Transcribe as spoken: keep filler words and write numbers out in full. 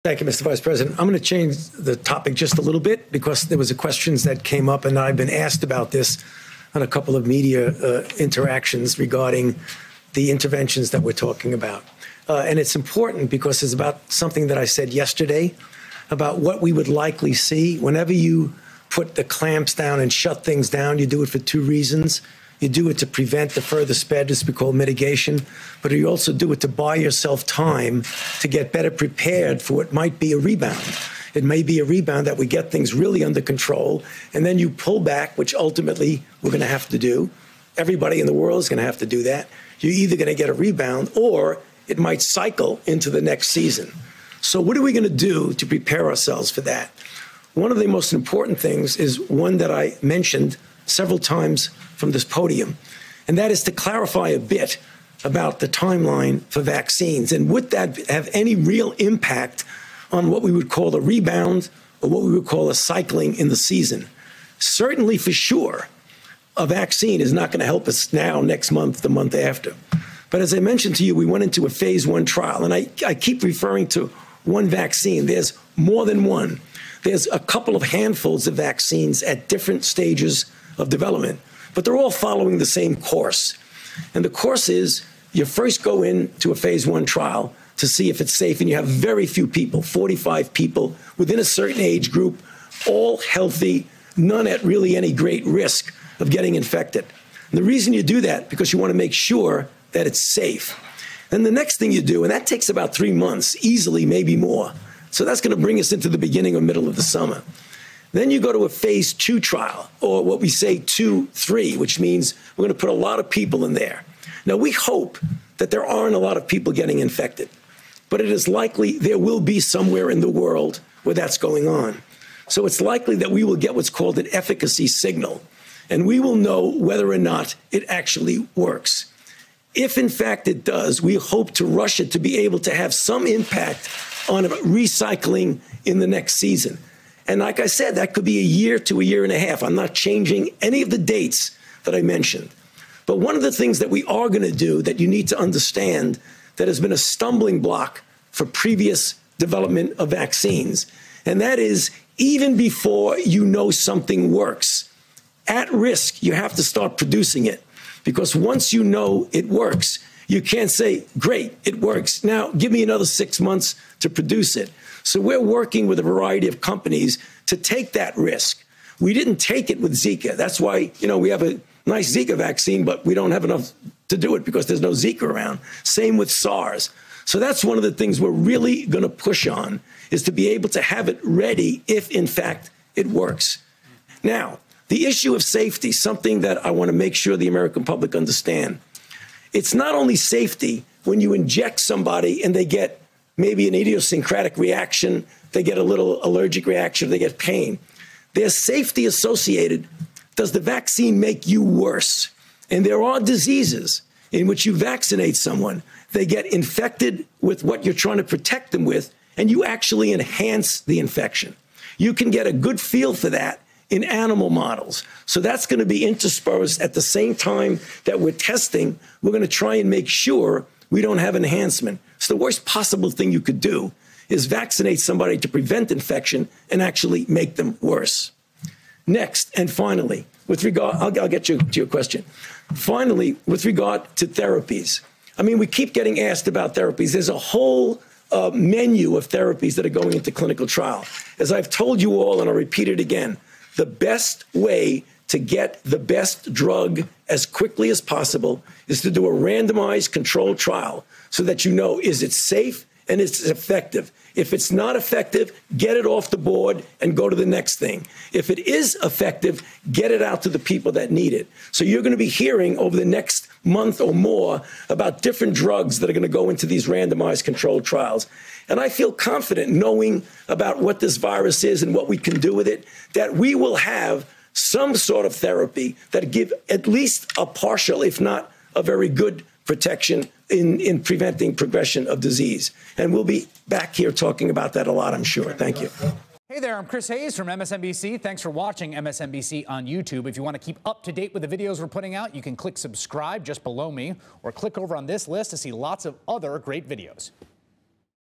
Thank you, Mister Vice President. I'm going to change the topic just a little bit because there was a questions that came up, and I've been asked about this on a couple of media uh, interactions regarding the interventions that we're talking about. Uh, and it's important because it's about something that I said yesterday about what we would likely see. Whenever you put the clamps down and shut things down, you do it for two reasons. You do it to prevent the further spread, as we call mitigation, but you also do it to buy yourself time to get better prepared for what might be a rebound. It may be a rebound that we get things really under control, and then you pull back, which ultimately we're going to have to do. Everybody in the world is going to have to do that. You're either going to get a rebound or it might cycle into the next season. So what are we going to do to prepare ourselves for that? One of the most important things is one that I mentioned several times from this podium, and that is to clarify a bit about the timeline for vaccines. And would that have any real impact on what we would call a rebound or what we would call a cycling in the season? Certainly, for sure, a vaccine is not going to help us now, next month, the month after. But as I mentioned to you, we went into a phase one trial, and I, I keep referring to one vaccine. There's more than one. There's a couple of handfuls of vaccines at different stages of development, but they're all following the same course. And the course is you first go into a phase one trial to see if it's safe, and you have very few people, forty-five people within a certain age group, all healthy, none at really any great risk of getting infected. And the reason you do that, because you want to make sure that it's safe. Then the next thing you do, and that takes about three months, easily, maybe more. So that's going to bring us into the beginning or middle of the summer. Then you go to a phase two trial, or what we say two, three, which means we're going to put a lot of people in there. Now, we hope that there aren't a lot of people getting infected, but it is likely there will be somewhere in the world where that's going on. So it's likely that we will get what's called an efficacy signal, and we will know whether or not it actually works. If, in fact, it does, we hope to rush it to be able to have some impact on recycling in the next season. And like I said, that could be a year to a year and a half. I'm not changing any of the dates that I mentioned. But one of the things that we are going to do that you need to understand that has been a stumbling block for previous development of vaccines, and that is even before you know something works, at risk, you have to start producing it. Because once you know it works, you can't say, great, it works. Now, give me another six months to produce it. So we're working with a variety of companies to take that risk. We didn't take it with Zika. That's why, you know, we have a nice Zika vaccine, but we don't have enough to do it because there's no Zika around. Same with SARS. So that's one of the things we're really going to push on, is to be able to have it ready if, in fact, it works. Now, the issue of safety, something that I want to make sure the American public understand. It's not only safety when you inject somebody and they get maybe an idiosyncratic reaction, they get a little allergic reaction, they get pain. There's safety associated. Does the vaccine make you worse? And there are diseases in which you vaccinate someone, they get infected with what you're trying to protect them with, and you actually enhance the infection. You can get a good feel for that in animal models. So that's going to be interspersed at the same time that we're testing. We're going to try and make sure we don't have enhancement. So the worst possible thing you could do is vaccinate somebody to prevent infection and actually make them worse. Next, and finally, with regard, I'll, I'll get you to your question. Finally, with regard to therapies. I mean, we keep getting asked about therapies. There's a whole uh, menu of therapies that are going into clinical trial. As I've told you all, and I'll repeat it again, the best way to get the best drug as quickly as possible is to do a randomized controlled trial so that you know, is it safe and it's effective? If it's not effective, get it off the board and go to the next thing. If it is effective, get it out to the people that need it. So you're going to be hearing over the next month or more about different drugs that are going to go into these randomized controlled trials. And I feel confident, knowing about what this virus is and what we can do with it, that we will have some sort of therapy that give at least a partial, if not a very good protection in, in preventing progression of disease. And we'll be back here talking about that a lot, I'm sure. Thank you. Hey there, I'm Chris Hayes from M S N B C. Thanks for watching M S N B C on YouTube. If you want to keep up to date with the videos we're putting out, you can click subscribe just below me, or click over on this list to see lots of other great videos.